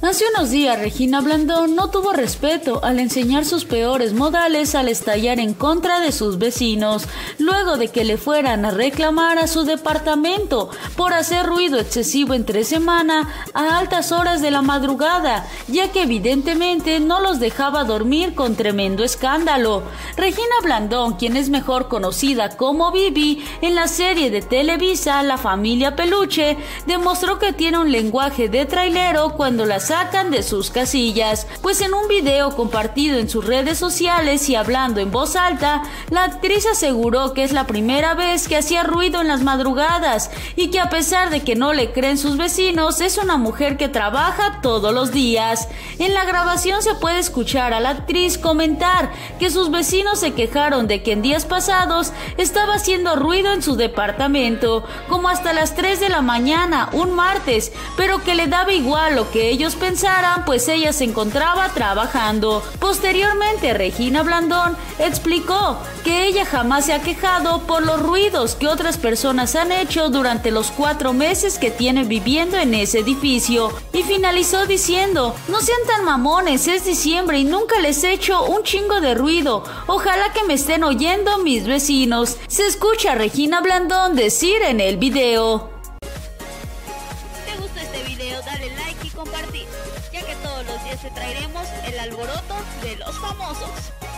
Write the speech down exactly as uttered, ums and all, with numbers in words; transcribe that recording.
Hace unos días Regina Blandón no tuvo respeto al enseñar sus peores modales al estallar en contra de sus vecinos, luego de que le fueran a reclamar a su departamento por hacer ruido excesivo entre semana a altas horas de la madrugada, ya que evidentemente no los dejaba dormir con tremendo escándalo. Regina Blandón, quien es mejor conocida como Bibi en la serie de Televisa La Familia Peluche, demostró que tiene un lenguaje de trailero cuando la sacan de sus casillas, pues en un video compartido en sus redes sociales y hablando en voz alta, la actriz aseguró que es la primera vez que hacía ruido en las madrugadas y que a pesar de que no le creen sus vecinos, es una mujer que trabaja todos los días. En la grabación se puede escuchar a la actriz comentar que sus vecinos se quejaron de que en días pasados estaba haciendo ruido en su departamento, como hasta las tres de la mañana, un martes, pero que le daba igual lo que ellos pensaran, pues ella se encontraba trabajando. Posteriormente, Regina Blandón explicó que ella jamás se ha quejado por los ruidos que otras personas han hecho durante los cuatro meses que tiene viviendo en ese edificio, y finalizó diciendo: no sean tan mamones, es diciembre y nunca les he hecho un chingo de ruido, ojalá que me estén oyendo mis vecinos. Se escucha a Regina Blandón decir en el video. ¿Te gustó este video? Dale like y compartir, ya que todos los días te traeremos el alboroto de los famosos.